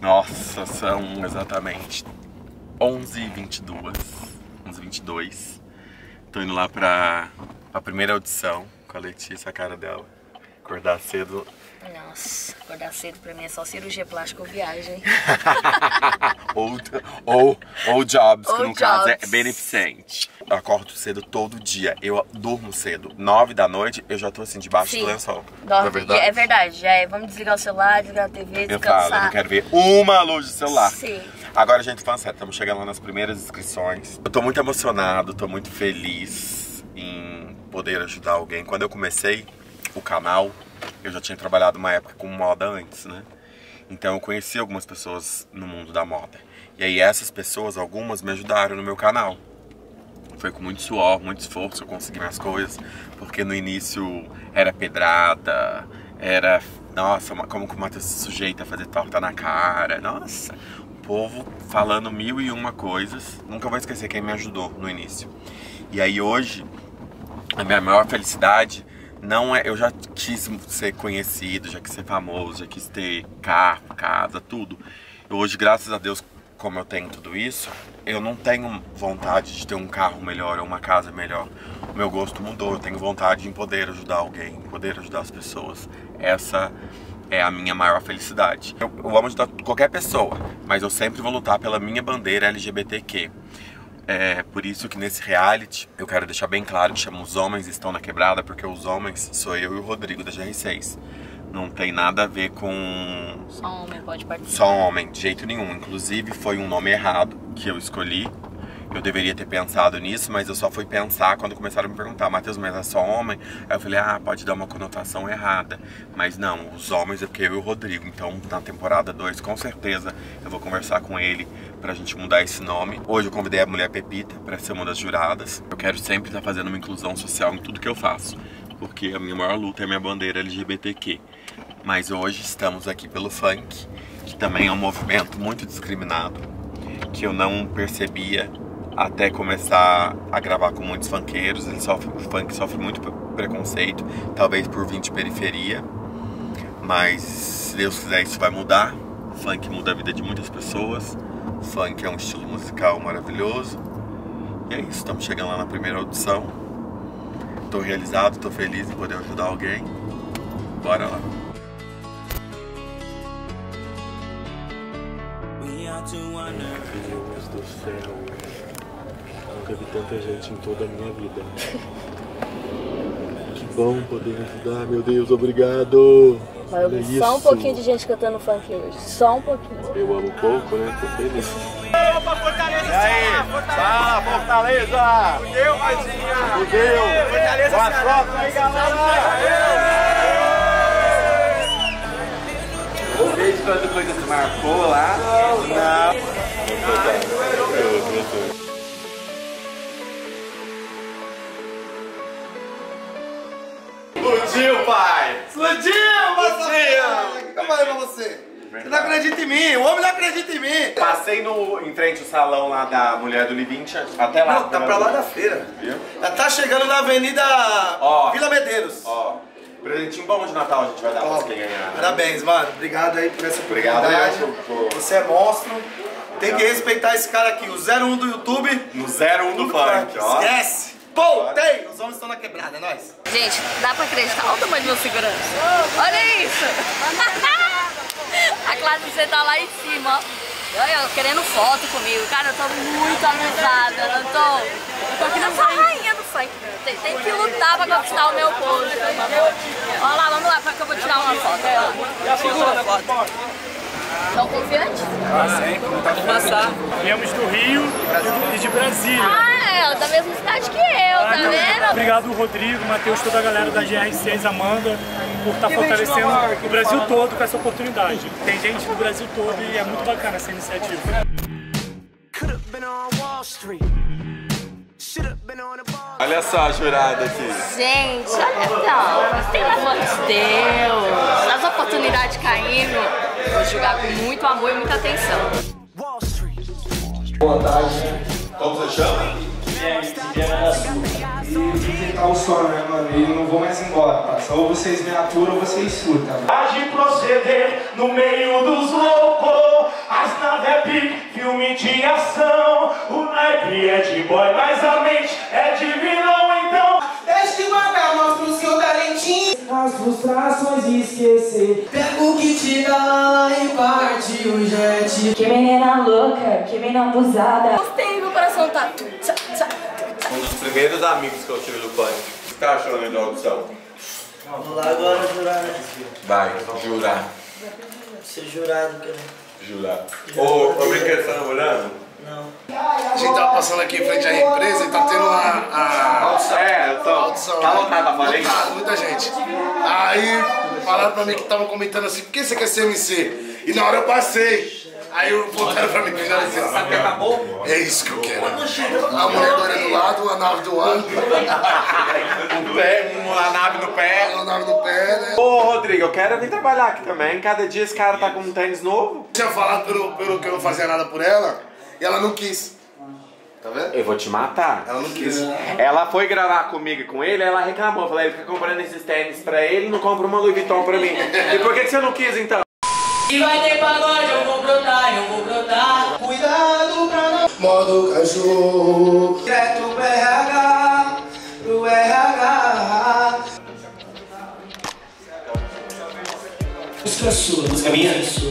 Nossa, são exatamente 11h22. 11h22. Tô indo lá pra primeira audição com a Letícia, a cara dela. Acordar cedo. Nossa, acordar cedo pra mim é só cirurgia plástica ou viagem. ou jobs, que no caso é beneficente. Eu acordo cedo todo dia, eu durmo cedo. 9 da noite eu já tô assim, debaixo do lençol. Dorme. É verdade? É verdade, vamos desligar o celular, desligar a TV, descansar. Eu falo, eu não quero ver uma luz do celular. Sim. Agora, gente, falando sério, estamos chegando lá nas primeiras inscrições. Eu tô muito emocionado, tô muito feliz em poder ajudar alguém. Quando eu comecei o canal, eu já tinha trabalhado uma época com moda antes, né? Então eu conheci algumas pessoas no mundo da moda. E aí essas pessoas, algumas me ajudaram no meu canal. Foi com muito suor, muito esforço que eu consegui minhas coisas. Porque no início era pedrada, era... Nossa, como que o Matheus se sujeita a fazer torta na cara. Nossa, o povo falando 1001 coisas. Nunca vou esquecer quem me ajudou no início. E aí hoje, a minha maior felicidade... Não é, eu já quis ser conhecido, já quis ser famoso, já quis ter carro, casa, tudo. Hoje, graças a Deus, como eu tenho tudo isso, eu não tenho vontade de ter um carro melhor ou uma casa melhor. O meu gosto mudou, eu tenho vontade em poder ajudar alguém, em poder ajudar as pessoas. Essa é a minha maior felicidade. Eu amo ajudar qualquer pessoa, mas eu sempre vou lutar pela minha bandeira LGBTQ. É por isso que nesse reality eu quero deixar bem claro que chama Os Homens Estão na Quebrada, porque os homens sou eu e o Rodrigo da GR6. Não tem nada a ver com... Só homem pode participar. Só homem, de jeito nenhum. Inclusive foi um nome errado que eu escolhi. Eu deveria ter pensado nisso, mas eu só fui pensar quando começaram a me perguntar: Matheus, mas é só homem? Aí eu falei, pode dar uma conotação errada. Mas não, os homens é porque eu e o Rodrigo. Então na temporada 2, com certeza, eu vou conversar com ele pra gente mudar esse nome. Hoje eu convidei a mulher Pepita pra ser uma das juradas. Eu quero sempre estar fazendo uma inclusão social em tudo que eu faço, porque a minha maior luta é a minha bandeira LGBTQ. Mas hoje estamos aqui pelo funk, que também é um movimento muito discriminado, que eu não percebia até começar a gravar com muitos funkeiros. O funk sofre muito preconceito, talvez por vir de periferia, mas se Deus quiser isso vai mudar. O funk muda a vida de muitas pessoas. O funk é um estilo musical maravilhoso. E é isso, estamos chegando lá na primeira audição. Estou realizado, estou feliz em poder ajudar alguém. Bora lá. Meu Deus do céu, nunca vi tanta gente em toda a minha vida. Que bom poder ajudar, meu Deus, obrigado. Vai ouvir só um pouquinho de gente cantando funk hoje, só um pouquinho. Eu amo pouco, né? Tô feliz. Opa, Fortaleza! E aí? Fala, Fortaleza! Fudeu, Maisinha! Fudeu! Fortaleza, boa sorte aí, galera! O beijo quando coisa se marcou lá. Não. Explodiu, pai! Explodiu, Marcelo! O que eu falei pra você? Você não acredita em mim, o homem não acredita em mim! Passei em frente ao salão lá da mulher do Livincha, até lá. Não, tá pra lá da feira. Viu? Já tá chegando na Avenida Vila Medeiros. Ó, presentinho bom de Natal a gente vai dar pra quem ganhar. Parabéns, mano. Obrigado aí por essa oportunidade. Obrigado. Você é monstro. Tem que respeitar esse cara aqui, o 01 do YouTube. No 01 do funk, ó. Esquece! Voltei! Os homens estão na quebrada, é nóis. Gente, dá pra acreditar? Olha o tamanho do meu segurança. Olha isso! A classe C tá lá em cima, ó. Olha, querendo foto comigo. Cara, eu tô muito amizada. Eu tô aqui nessa rainha do funk. Tem que lutar pra conquistar o meu posto. Olha lá, vamos lá, que eu vou tirar uma foto. Segura a foto. Estão confiantes? Sempre, não pode passar. Viemos do Rio e de Brasília. É da mesma cidade que eu, tá vendo? Obrigado, Rodrigo, Matheus, toda a galera da GR6, Amanda, por estar fortalecendo o Brasil todo com essa oportunidade. Tem gente do Brasil todo e é muito bacana essa iniciativa. Olha só a jurada aqui. Gente, olha então, pelo amor de Deus, as oportunidades caindo. Vou julgar com muito amor e muita atenção. Boa tarde. Como você chama? E visitar o sono, né, mano? E não vou mais embora, parça. Ou vocês me aturam ou vocês surtam. Age proceder no meio dos loucos. mente e ação. O naipe é de boy, mas a mente é de vilão, então. Deixe devagar, mostra o seu talentinho. As frustrações esquecer. Pega o que te dá e parte o jet. Que menina louca, que menina abusada. Gostei, meu coração tá... Um dos primeiros amigos que eu tive do Pânico. O que você tá achando da audição? Vamos lá agora jurar, né? Vai, jurar. Ser jurado, cara. Jurar. Ô, brinquedo, você tá namorando? Não. A gente tava passando aqui em frente à empresa e tá tendo a audição. Audição. Tá lotado a falei? Muita gente. Aí falaram pra mim que estavam comentando assim, por que você quer ser MC? E na hora eu passei. Aí voltaram pra mim que já disse, sabe que acabou? É isso que eu quero. A mulher do lado, a nave do lado. Uma nave no pé. Uma nave no pé, né? Ô, Rodrigo, eu quero vir trabalhar aqui também. Cada dia esse cara tá com um tênis novo. Tinha falado pelo que eu não fazia nada por ela, e ela não quis. Tá vendo? Eu vou te matar. Ela não quis. Ela foi gravar comigo e com ele, ela reclamou. Falei, ele fica comprando esses tênis pra ele e não compra uma Louis Vuitton pra mim. E por que você não quis então? E vai ter pagode, eu vou brotar, eu vou brotar. Cuidado pra não... Modo cachorro. Direto pro RH, pro RH. Música sua, música minha?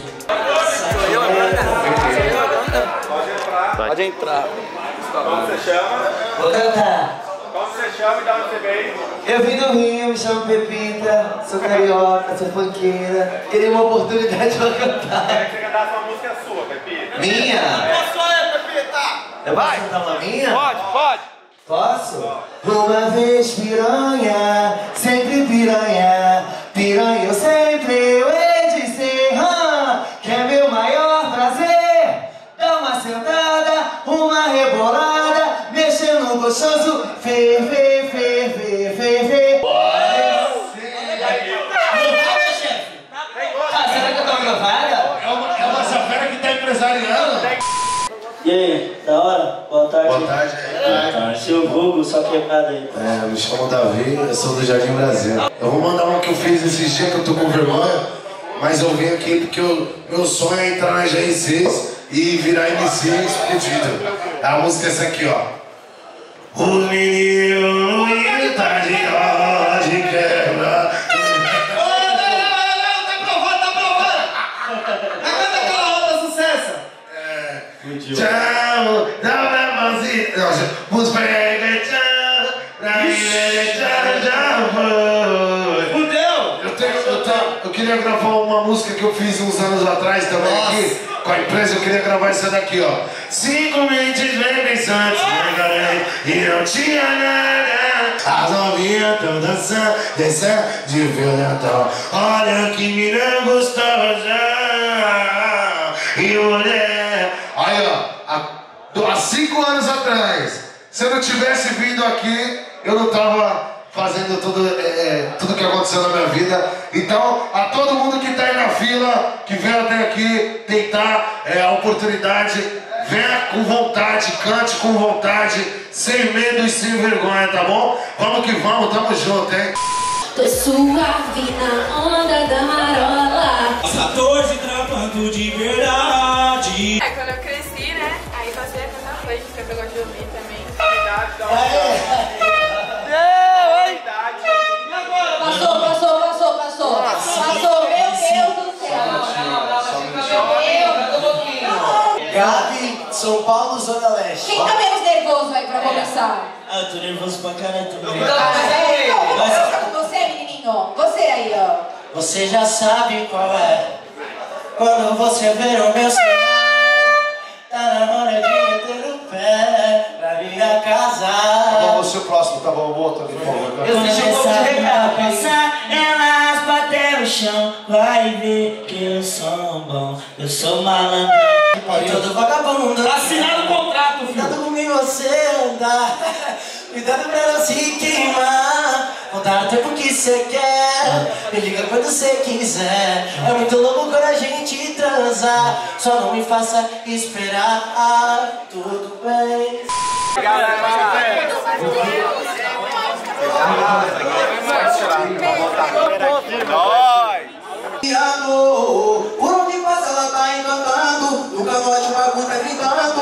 Pode entrar. Como você chama? Vou cantar. Como você chama e da onde você veio? Eu vim do Rio, me chamo Pepita, sou carioca, sou funkeira. Queria uma oportunidade pra cantar. Quero que você cantasse uma música sua, Pepita. Minha? Posso aí, Pepita? Eu posso cantar uma minha? Pode. Posso? Uma vez piranha, sempre piranha. Piranha eu sempre eu hei de ser. Que é meu maior prazer. Dá uma sentada, uma rebolada, mexendo gostoso, fê. Será que eu tô gravada? É uma safera que tá empresariando. E aí, da hora? Boa tarde. Boa tarde. Boa tarde. Seu vulgo, só quebrado aí. É, me chamo Davi, eu sou do Jardim Brasil. Eu vou mandar uma que eu fiz esses dias que eu tô com vergonha, mas eu vim aqui porque meu sonho é entrar na GR6 e virar MC explodido. A música é essa aqui, ó. O menino tá de hoje quebra. Tchau, dá pra fazer. Os pega, já foi. Fudeu! Eu queria gravar uma música que eu fiz uns anos atrás também aqui com a empresa. Eu queria gravar essa daqui, ó. 5 mentes bem pensantes, e não tinha nada. As novinhas tão dançando, descendo de violentão. Olha que menina gostosa. E mulher. Aí, ó, há 5 anos atrás, se eu não tivesse vindo aqui, eu não tava fazendo tudo que aconteceu na minha vida. Então, a todo mundo que tá aí na fila, que veio até aqui tentar a oportunidade, venha com vontade, cante com vontade, sem medo e sem vergonha, tá bom? Vamos que vamos, tamo junto, hein? Tô suave na onda da marola. 14 travando de verdade. Quando eu cresci, né? Aí passei a cantar funk, que eu gosto de ouvir também. Passou, meu Deus do céu. Gabi, São Paulo, Zona Leste. Quem tá menos nervoso aí pra começar? Eu tô nervoso pra caralho também. Começa com você, menininho. Você aí, ó. Você já sabe qual é. Quando você ver o meu celular, tá na hora de meter o pé pra vir a casar. Tá bom, você o próximo, tá bom, volta ali, por favor. Começar a pensar, ela raspa até o chão. Vai ver que eu sou bom, eu sou malandro. Todo vagabundo. Assinado o contrato, filho. Cuidado comigo você andar. Cuidado pra não se queimar. Não dá o tempo que você quer. Me liga quando você quiser. É muito louco quando a gente transar. Só não me faça esperar. Tudo bem. Por onde passa ela tá encantando. No canote o bagulho tá gritando.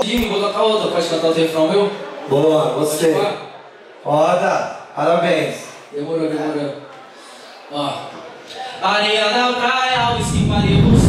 Jimmy, vou tocar outra, pode cantar o refrão meu? Boa, gostei. Roda, parabéns. Demorou. Ó. Areia da praia, whisky, parei,